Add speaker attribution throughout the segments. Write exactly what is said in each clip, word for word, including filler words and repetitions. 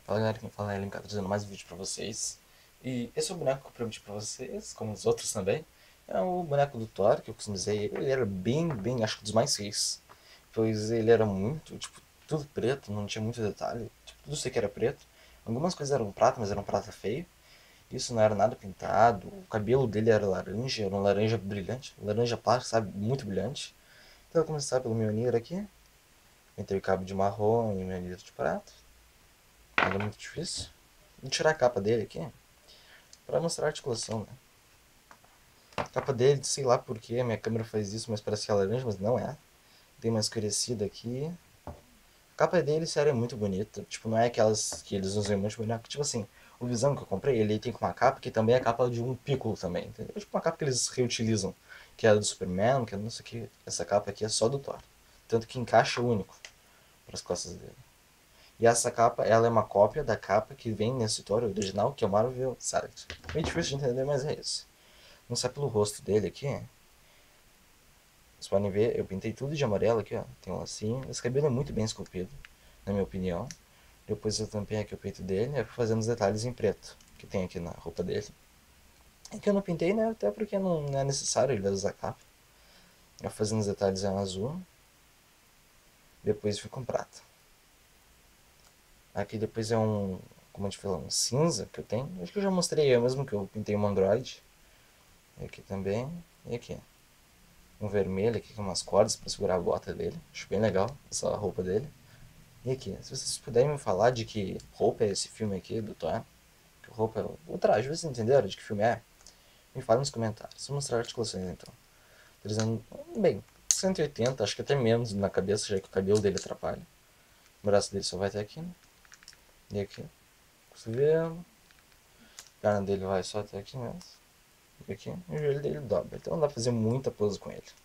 Speaker 1: Fala galera, quem fala é L M K trazendo mais um vídeo pra vocês. E esse é o boneco que eu prometi pra vocês, como os outros também. É o boneco do Thor, que eu customizei. Ele era bem, bem, acho que dos mais feios. Pois ele era muito, tipo, tudo preto, não tinha muito detalhe. Tipo, tudo sei que era preto. Algumas coisas eram prata, mas eram prata feio. Isso não era nada pintado. O cabelo dele era laranja, era um laranja brilhante. Laranja plástico, sabe? Muito brilhante. Então eu vou começar pelo Mjolnir aqui. Entrei o cabo de marrom e Mjolnir de prata. Nada muito difícil. Vou tirar a capa dele aqui pra mostrar a articulação, né? A capa dele, sei lá porque a minha câmera faz isso, mas parece que é laranja, mas não é. Tem uma escurecida aqui. A capa dele, sério, é muito bonita. Tipo, não é aquelas que eles usam muito boneco. Tipo assim, o Visão que eu comprei, ele tem uma capa que também é a capa de um Piccolo também, entendeu? Tipo uma capa que eles reutilizam. Que é do Superman, que é não sei o que. Essa capa aqui é só do Thor. Tanto que encaixa único para as costas dele. E essa capa, ela é uma cópia da capa que vem nesse Thor original, que é o Marvel Select. Meio difícil de entender, mas é isso. Vamos começar pelo rosto dele aqui. Vocês podem ver, eu pintei tudo de amarelo aqui, ó. Tem um lacinho. Esse cabelo é muito bem esculpido, na minha opinião. Depois eu tampei aqui o peito dele, e fui fazendo os detalhes em preto, que tem aqui na roupa dele. É que eu não pintei, né? Até porque não é necessário ele usar capa. Eu fui fazendo os detalhes em azul. Depois fui com prata. Aqui depois é um, como a gente falou, um cinza que eu tenho. Acho que eu já mostrei eu mesmo que eu pintei um Android. E aqui também. E aqui. Um vermelho aqui com umas cordas para segurar a bota dele. Acho bem legal essa roupa dele. E aqui, se vocês puderem me falar de que roupa é esse filme aqui do Thor. Que roupa é o traje, vocês entenderam de que filme é? Me falem nos comentários. Vou mostrar articulações então. Tô dizendo, bem, cento e oitenta, acho que até menos na cabeça, já que o cabelo dele atrapalha. O braço dele só vai até aqui, né? E aqui. Cotovelo. A perna dele vai só até aqui mesmo. E aqui. E o joelho dele dobra. Então não dá pra fazer muita pose com ele.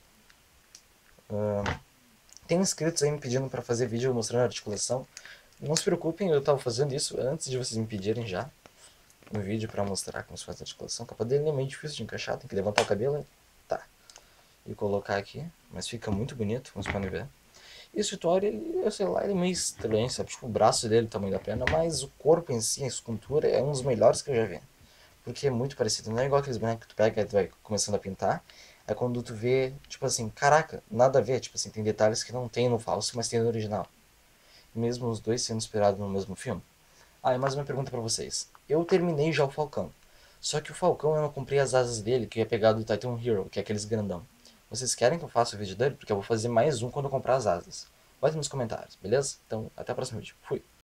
Speaker 1: Uh, tem inscritos aí me pedindo pra fazer vídeo mostrando a articulação. Não se preocupem, eu tava fazendo isso antes de vocês me pedirem já. Um vídeo pra mostrar como se faz a articulação. A capa dele é meio difícil de encaixar, tem que levantar o cabelo, hein? Tá. E colocar aqui. Mas fica muito bonito, como vocês podem ver. E esse Thor, ele, eu sei lá, ele é meio estranho, sabe? Tipo, o braço dele, o tamanho da perna, mas o corpo em si, a escultura, é um dos melhores que eu já vi. Porque é muito parecido. Não é igual aqueles bonecos que tu pega e tu vai começando a pintar. É quando tu vê, tipo assim, caraca, nada a ver. Tipo assim, tem detalhes que não tem no falso, mas tem no original. Mesmo os dois sendo inspirados no mesmo filme. Ah, e mais uma pergunta pra vocês. Eu terminei já o Falcão. Só que o Falcão eu não comprei as asas dele, que eu ia pegar do Titan Hero, que é aqueles grandão. Vocês querem que eu faça o vídeo dele? Porque eu vou fazer mais um quando eu comprar as asas. Bota nos comentários, beleza? Então, até o próximo vídeo. Fui!